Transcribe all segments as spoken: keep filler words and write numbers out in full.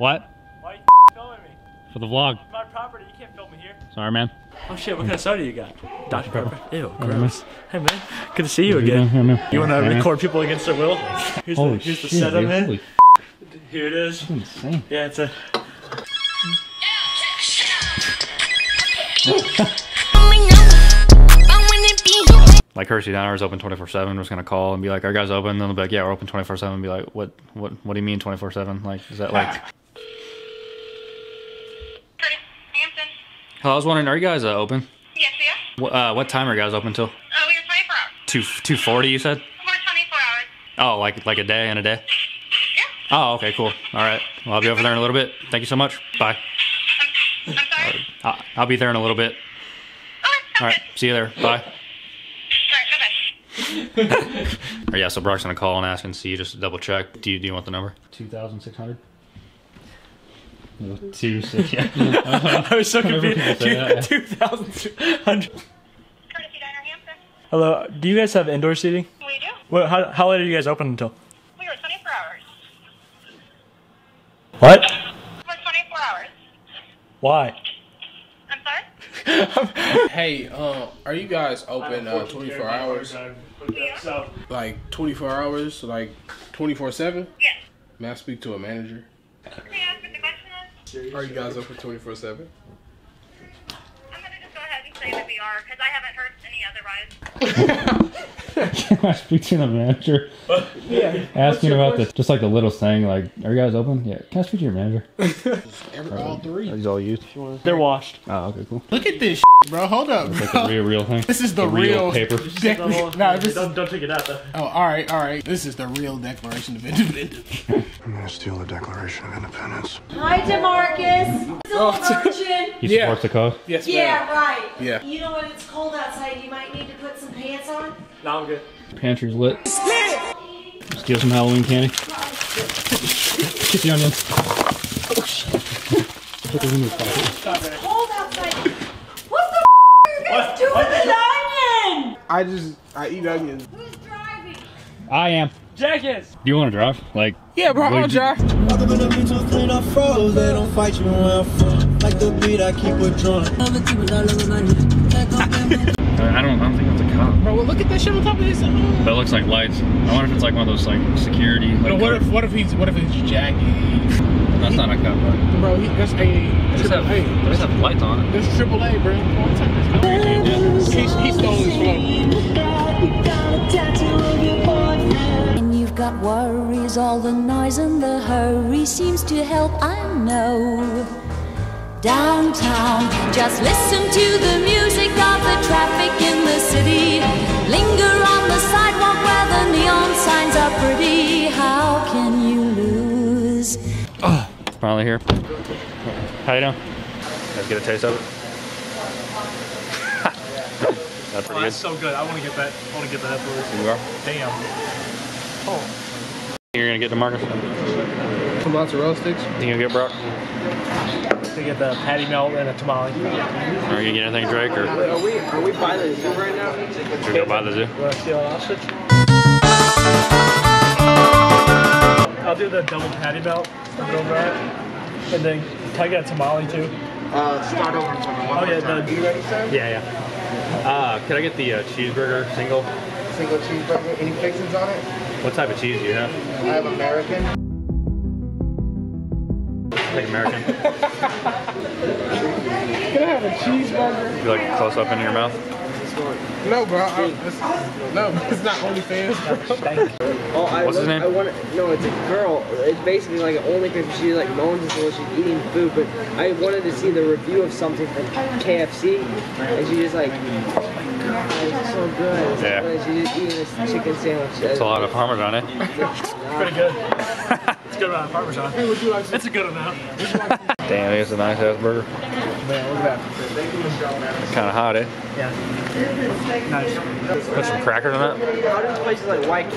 What? Why are you filming me? For the vlog. It's my property, you can't film me here. Sorry, man. Oh shit, what kind of soda you got? Doctor Pepper. Ew, Oh, gross. Hey man, good to see you How you again. doing? Here, man. You wanna Hey, record people against their will? Here's Holy the, here's the shit, setup, dude. man. Holy Here it is. That's insane. Yeah, it's a... Like Hershey Diner is open twenty-four seven. We're just gonna call and be like, "Are you guys open?" And they'll be like, "Yeah, we're open twenty-four seven." Be like, "What? What? What do you mean twenty-four seven? Like, is that like?" Hello, I was wondering, are you guys uh, open? Yes, we are. What, uh, what time are you guys open till? Oh, we are twenty-four hours. Two two forty, you said? We're twenty-four hours. Oh, like like a day and a day. Yeah. Oh, okay, cool. All right, well, I'll be over there in a little bit. Thank you so much. Bye. I'm, I'm sorry. I'll, I'll be there in a little bit. Okay, All right, sounds see you there. Bye. good. All right, bye-bye. Or yeah, so Brock's gonna call and ask and see, just to double check. Do you do you want the number? Two thousand six hundred. Two six. Yeah. I was so confused. say that, yeah. two thousand two hundred. Courtesy Diner Hampton. Hello, do you guys have indoor seating? We do. What, how, how late are you guys open until? We are twenty-four hours. What? We're twenty-four hours. Why? I'm sorry? Hey, uh, are you guys open uh, twenty-four hours? Yeah. Like twenty-four hours, like twenty-four seven? Yes. May I speak to a manager? May I ask what the question is? Are you guys open twenty-four seven? I'm going to just go ahead and say that we are, because I haven't heard any otherwise. Can I speak to the manager? Yeah. Asking about the just like the little thing, like, are you guys open? Yeah. Can I speak to your manager? Every, all three. Are these all used? They're washed. Oh, okay, cool. Look at this, bro. Hold up, It's like bro. the real, real thing. This is the, The real real, paper. dec- nah, this is, don't, don't take it out though. oh, all right, all right. This is the real Declaration of Independence. I'm gonna steal the Declaration of Independence. Hi, DeMarcus. Oh, Still a virgin? He Yeah. supports the cause? Yes, ma'am. Yeah, right. Yeah. You know when it's cold outside, you might need to put some pants on. No, I'm good. Pantry's lit. Steal some Halloween candy. Get the onions. Oh shit. Put those in your pocket. It's cold outside. What the f are you guys What? doing What? with the onion? I just, I eat onions. Who's driving? I am. Jackass! Do you want to drive? Like, Yeah, bro, I'll Would- drive. Welcome to the beach to clean up froze. They don't fight you where I'm from. Like the beat, I keep it drawn. I don't, I don't think it's a cop. Bro, well, look at that shit on top of this. But it looks like lights. I wonder if it's like one of those like security. Like, But what if, what if he's, what if it's Jackie? That's not a cop, bro. Bro, he, that's a They just have, triple A. they just have lights on it. That's triple A, bro. One time, He's, he stole his flow. And you've got worries, all the noise and the hurry seems to help, I know. Downtown, just listen to the music of the traffic in the city. Linger on the sidewalk where the neon signs are pretty. How can you lose? Oh, finally here. How you doing? Guys get a taste of it? That's pretty Oh, that's good. so good. I want to get that. I want to get that afterwards. You are? Damn. Oh. You're gonna get to Marcus? Some mozzarella sticks. You gonna get Brock? To get the patty melt and a tamale. Are you gonna get anything, Drake? Or Are we are we by the zoo right now? should we go by the zoo? You want to steal an ostrich? I'll do the double patty melt. Start it over it. And then, can I get a tamale too? Uh, start over from the one. Oh yeah, the, You ready, sir? Yeah, yeah. Uh, can I get the uh, cheeseburger single? Single cheeseburger. Any fixings on it? What type of cheese do you have? I have American. Like American. Can I have a cheeseburger? You like it close up into your mouth? No, bro. I, it's, no, it's not OnlyFans, bro. Oh, I What's his look- name? I want to. No, it's a girl. It's basically like an only because she like moans until she's eating food. But I wanted to see the review of something from K F C, and she just like, oh my god, it's so good. It's Yeah. so good. She's just eating this chicken sandwich. It's a lot of Parmesan, eh? pretty good. It's good amount of Parmesan. It's a good amount. Damn, it's a nice ass burger. Man, look at that. Kind of hot, eh? Yeah. Nice. Put some crackers in that. How do places like Waikiki?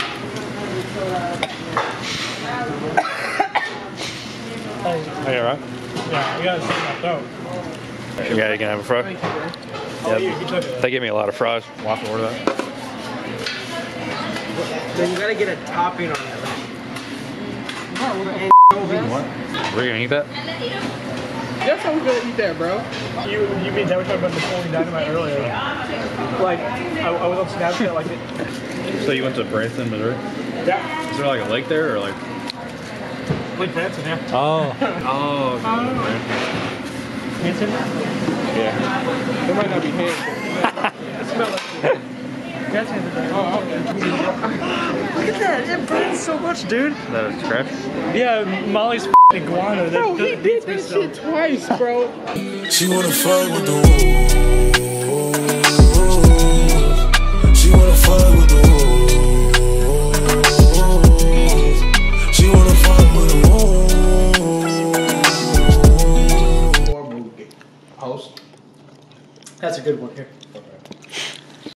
Hey, Oh, yeah, right? yeah, we gotta see my throat. Yeah, you can have a fry. Oh, Yeah, you, you took it. they give me a lot of fries. We'll have to order that. Then you gotta get a topping on it. What? We're gonna eat that? Yes, I'm gonna eat that, bro. You, you mean that we talked about Napoleon Dynamite earlier? Like, I, I was on Snapchat, like, it, So you went to Branson, Missouri? yeah, Is there like a lake there, or like? Lake Branson, yeah. Oh. Oh. Hanson? Yeah. It might not be Hanson. It smells like it. That's Hanson. Oh, okay. Look at that, it burns so much, dude. That is trash. Yeah, Molly's f***ing iguana. That, Bro, he that did beats me that so. shit twice, bro. She wanna fight with the wolves.